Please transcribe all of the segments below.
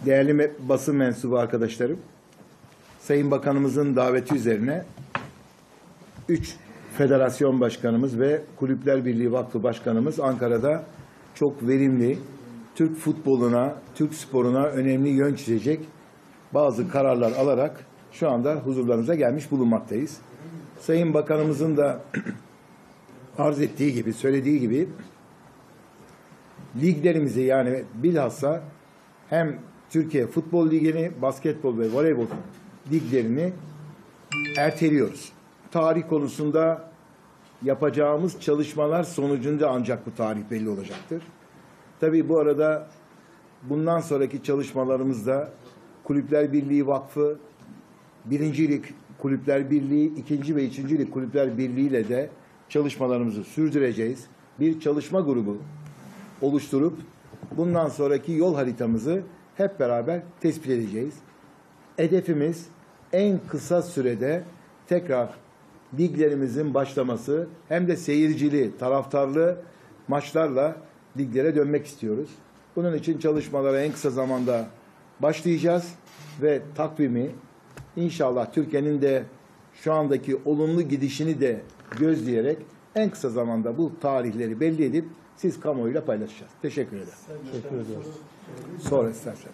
Değerli basın mensubu arkadaşlarım, Sayın Bakanımızın daveti üzerine 3 federasyon başkanımız ve Kulüpler Birliği Vakfı Başkanımız Ankara'da çok verimli, Türk futboluna, Türk sporuna önemli yön çizecek bazı kararlar alarak şu anda huzurlarınıza gelmiş bulunmaktayız. Sayın Bakanımızın da arz ettiği gibi, söylediği gibi liglerimizi, yani bilhassa hem Türkiye Futbol Ligi'ni, basketbol ve voleybol liglerini erteliyoruz. Tarih konusunda yapacağımız çalışmalar sonucunda ancak bu tarih belli olacaktır. Tabii bu arada bundan sonraki çalışmalarımızda Kulüpler Birliği Vakfı, 1. Lig Kulüpler Birliği, 2. ve 3. Lig Kulüpler Birliği ile de çalışmalarımızı sürdüreceğiz. Bir çalışma grubu oluşturup bundan sonraki yol haritamızı hep beraber tespit edeceğiz. Hedefimiz en kısa sürede tekrar liglerimizin başlaması, hem de seyircili, taraftarlı maçlarla liglere dönmek istiyoruz. Bunun için çalışmalara en kısa zamanda başlayacağız ve takvimi inşallah Türkiye'nin de şu andaki olumlu gidişini de gözleyerek en kısa zamanda bu tarihleri belli edip siz kamuoyuyla paylaşacağız. Teşekkür ederim. Teşekkür ediyoruz. Sonra istersen.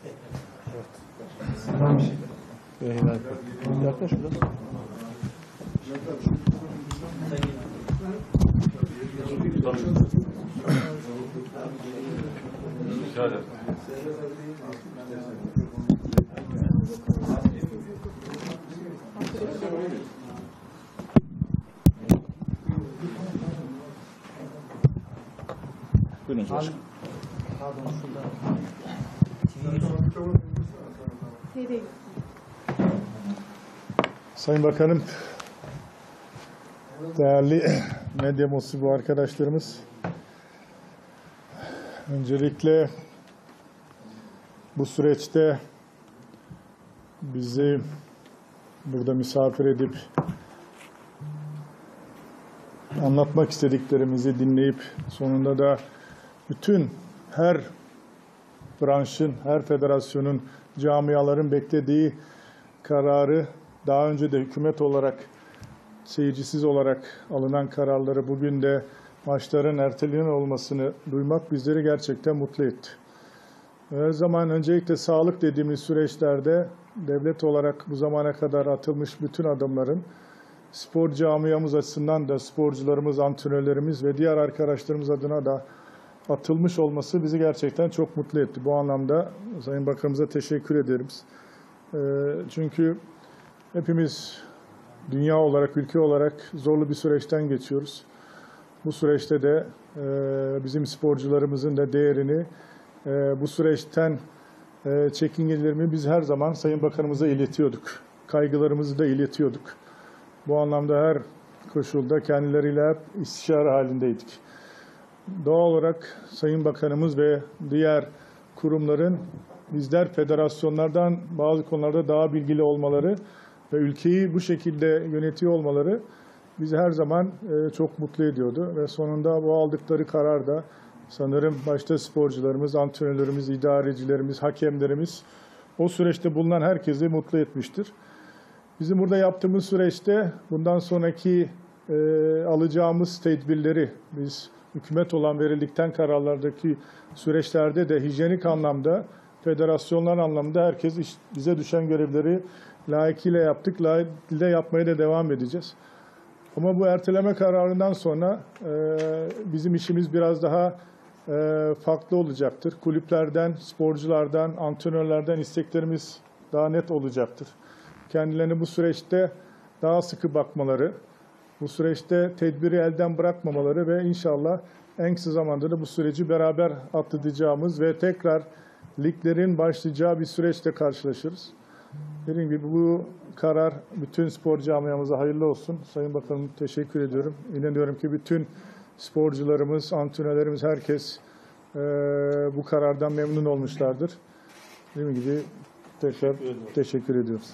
Yaklaş biraz. Buyurun başkanım. Sayın Bakanım, değerli medya mensubu arkadaşlarımız, öncelikle bu süreçte bizi burada misafir edip anlatmak istediklerimizi dinleyip sonunda da bütün her branşın, her federasyonun, camiaların beklediği kararı, daha önce de hükümet olarak, seyircisiz olarak alınan kararları bugün de maçların ertelenen olmasını duymak bizleri gerçekten mutlu etti. Her zaman öncelikle sağlık dediğimiz süreçlerde devlet olarak bu zamana kadar atılmış bütün adımların spor camiamız açısından da sporcularımız, antrenörlerimiz ve diğer arkadaşlarımız adına da atılmış olması bizi gerçekten çok mutlu etti. Bu anlamda Sayın Bakanımıza teşekkür ederiz. Çünkü hepimiz dünya olarak, ülke olarak zorlu bir süreçten geçiyoruz. Bu süreçte de bizim sporcularımızın da değerini, bu süreçten çekingelerimi biz her zaman Sayın Bakanımıza iletiyorduk. Kaygılarımızı da iletiyorduk. Bu anlamda her koşulda kendileriyle hep istişare halindeydik. Doğal olarak Sayın Bakanımız ve diğer kurumların bizler federasyonlardan bazı konularda daha bilgili olmaları ve ülkeyi bu şekilde yönetiyor olmaları bizi her zaman çok mutlu ediyordu. Ve sonunda bu aldıkları karar da sanırım başta sporcularımız, antrenörlerimiz, idarecilerimiz, hakemlerimiz, o süreçte bulunan herkesi mutlu etmiştir. Bizim burada yaptığımız süreçte bundan sonraki alacağımız tedbirleri biz hükümet olan verildikten kararlardaki süreçlerde de hijyenik anlamda, federasyonlar anlamda herkes bize düşen görevleri layıkıyla yaptık, layıkıyla yapmaya da devam edeceğiz. Ama bu erteleme kararından sonra bizim işimiz biraz daha farklı olacaktır. Kulüplerden, sporculardan, antrenörlerden isteklerimiz daha net olacaktır. Kendilerini bu süreçte daha sıkı bakmaları, bu süreçte tedbiri elden bırakmamaları ve inşallah en kısa zamanda da bu süreci beraber atlatacağımız ve tekrar liglerin başlayacağı bir süreçle karşılaşırız. Dediğim gibi bu karar bütün spor camiamıza hayırlı olsun. Sayın Bakanım teşekkür ediyorum. İnanıyorum ki bütün sporcularımız, antrenörlerimiz, herkes bu karardan memnun olmuşlardır. Dediğim gibi tekrar teşekkür ediyoruz.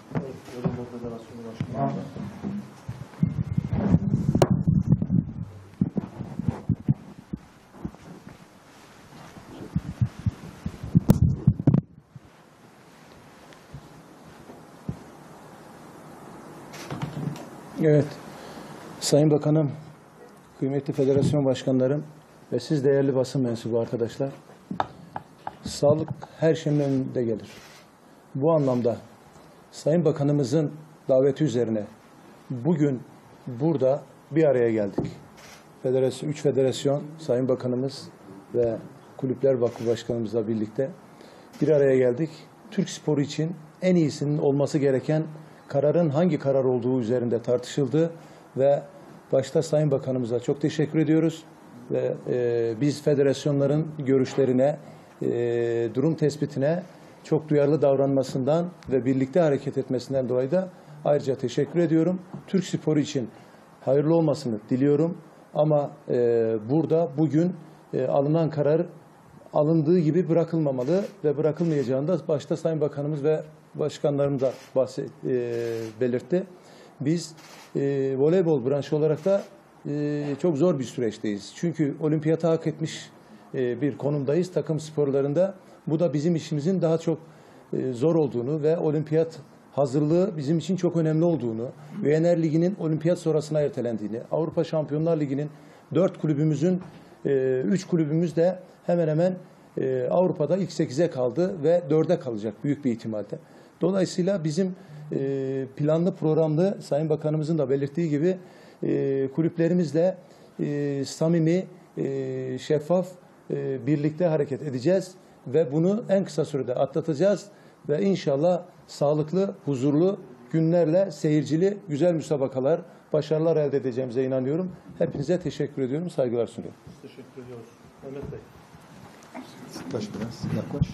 Evet, Sayın Bakanım, kıymetli federasyon başkanlarım ve siz değerli basın mensubu arkadaşlar, sağlık her şeyin önünde gelir. Bu anlamda Sayın Bakanımızın daveti üzerine bugün burada bir araya geldik. Üç federasyon, Sayın Bakanımız ve Kulüpler Vakfı Başkanımızla birlikte bir araya geldik. Türk sporu için en iyisinin olması gereken kararın hangi karar olduğu üzerinde tartışıldı ve başta Sayın Bakanımıza çok teşekkür ediyoruz ve biz federasyonların görüşlerine, durum tespitine çok duyarlı davranmasından ve birlikte hareket etmesinden dolayı da ayrıca teşekkür ediyorum. Türk sporu için hayırlı olmasını diliyorum ama burada bugün alınan karar alındığı gibi bırakılmamalı ve bırakılmayacağını da başta Sayın Bakanımız ve başkanlarımız da belirtti. Biz voleybol branşı olarak da çok zor bir süreçteyiz. Çünkü olimpiyata hak etmiş bir konumdayız takım sporlarında. Bu da bizim işimizin daha çok zor olduğunu ve olimpiyat hazırlığı bizim için çok önemli olduğunu, UNR Ligi'nin olimpiyat sonrasına ertelendiğini, Avrupa Şampiyonlar Ligi'nin 4 kulübümüzün 3 kulübümüz de hemen hemen Avrupa'da ilk 8'e kaldı ve 4'e kalacak büyük bir ihtimalle. Dolayısıyla bizim planlı programlı Sayın Bakanımızın da belirttiği gibi kulüplerimizle samimi, şeffaf birlikte hareket edeceğiz ve bunu en kısa sürede atlatacağız ve inşallah sağlıklı, huzurlu günlerle seyircili güzel müsabakalar, başarılar elde edeceğimize inanıyorum. Hepinize teşekkür ediyorum, saygılar sunuyorum. Teşekkür ediyoruz. Mehmet Bey. Yaklaş biraz, yaklaş.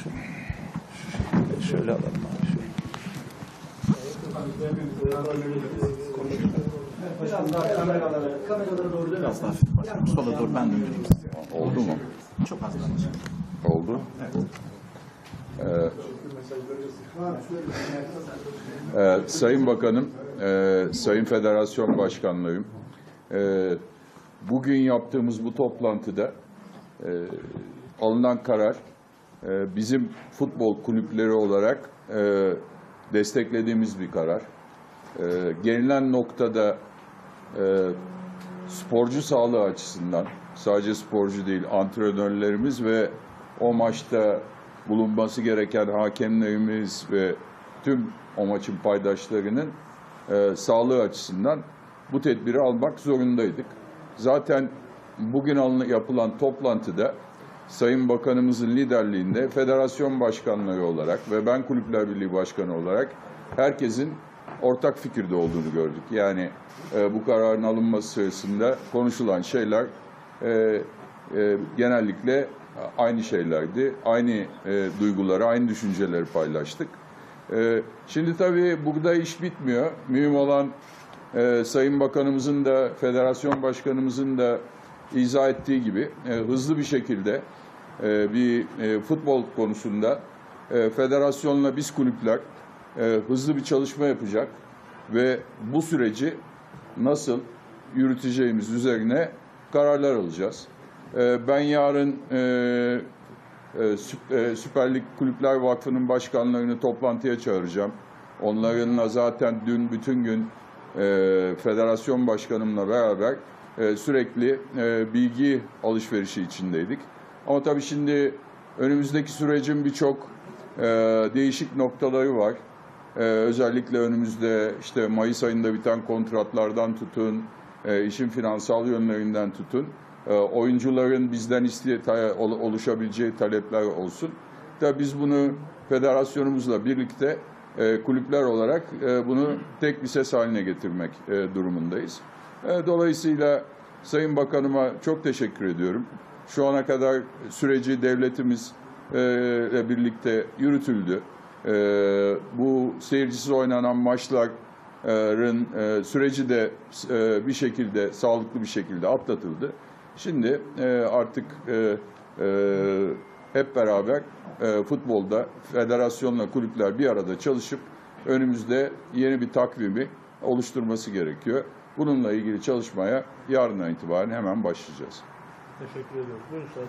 Şöyle alalım abi. Biraz daha kameralara doğru dön. Biraz daha sola doğru ben döndüreyim. Oldu mu? Çok az daha. Oldu. Sayın Bakanım, Sayın Federasyon Başkanlarım, bugün yaptığımız bu toplantıda alınan karar bizim futbol kulüpleri olarak desteklediğimiz bir karar. Gelinen noktada sporcu sağlığı açısından sadece sporcu değil, antrenörlerimiz ve o maçta bulunması gereken hakemlerimiz ve tüm o maçın paydaşlarının sağlığı açısından bu tedbiri almak zorundaydık. Zaten bugün yapılan toplantıda Sayın Bakanımızın liderliğinde federasyon başkanları olarak ve ben Kulüpler Birliği Başkanı olarak herkesin ortak fikirde olduğunu gördük. Yani bu kararın alınması sırasında konuşulan şeyler genellikle aynı şeylerdi. Aynı duyguları, aynı düşünceleri paylaştık. Şimdi tabii burada iş bitmiyor. Mühim olan Sayın Bakanımızın da, Federasyon Başkanımızın da izah ettiği gibi hızlı bir şekilde bir futbol konusunda federasyonla biz kulüpler hızlı bir çalışma yapacak ve bu süreci nasıl yürüteceğimiz üzerine kararlar alacağız. Ben yarın Süper Lig Kulüpler Vakfı'nın başkanlarını toplantıya çağıracağım. Onlarınla zaten dün bütün gün federasyon başkanımla beraber sürekli bilgi alışverişi içindeydik. Ama tabii şimdi önümüzdeki sürecin birçok değişik noktaları var. Özellikle önümüzde işte Mayıs ayında biten kontratlardan tutun, işin finansal yönlerinden tutun, oyuncuların bizden oluşabileceği talepler olsun. Tabii biz bunu federasyonumuzla birlikte kulüpler olarak bunu tek bir ses haline getirmek durumundayız. Dolayısıyla Sayın Bakanıma çok teşekkür ediyorum. Şu ana kadar süreci devletimizle birlikte yürütüldü. Bu seyircisiz oynanan maçların süreci de bir şekilde, sağlıklı bir şekilde atlatıldı. Şimdi artık hep beraber futbolda federasyonla kulüpler bir arada çalışıp önümüzde yeni bir takvimi oluşturması gerekiyor. Bununla ilgili çalışmaya yarından itibaren hemen başlayacağız. Teşekkür ediyoruz. Buyurun Sayın.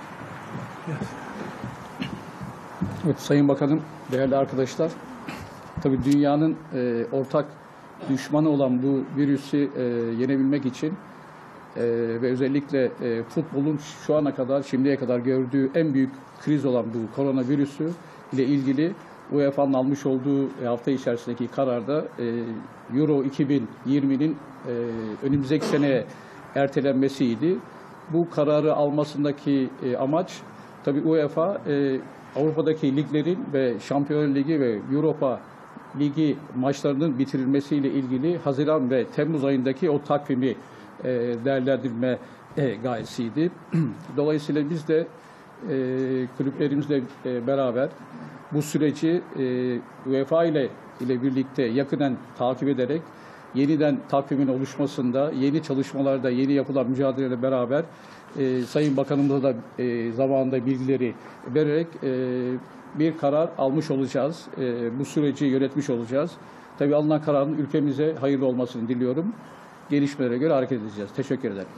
Evet, Sayın Bakanım, değerli arkadaşlar, Tabii dünyanın ortak düşmanı olan bu virüsü yenebilmek için ve özellikle futbolun şu ana kadar, şimdiye kadar gördüğü en büyük kriz olan bu koronavirüsü ile ilgili UEFA'nın almış olduğu hafta içerisindeki kararda Euro 2020'nin önümüzdeki seneye ertelenmesiydi. Bu kararı almasındaki amaç tabii UEFA Avrupa'daki liglerin ve Şampiyonlar Ligi ve Europa Ligi maçlarının bitirilmesiyle ilgili Haziran ve Temmuz ayındaki o takvimi değerlendirme gayesiydi. Dolayısıyla biz de kulüplerimizle beraber bu süreci UEFA ile birlikte yakından takip ederek yeniden takvimin oluşmasında, yeni çalışmalarda, yeni yapılan mücadeleyle beraber Sayın Bakanımıza da zamanında bilgileri vererek bir karar almış olacağız. Bu süreci yönetmiş olacağız. Tabii alınan kararın ülkemize hayırlı olmasını diliyorum. Gelişmelere göre hareket edeceğiz. Teşekkür ederim.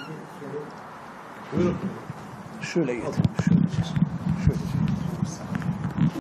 Şöyle getir. Şöyle.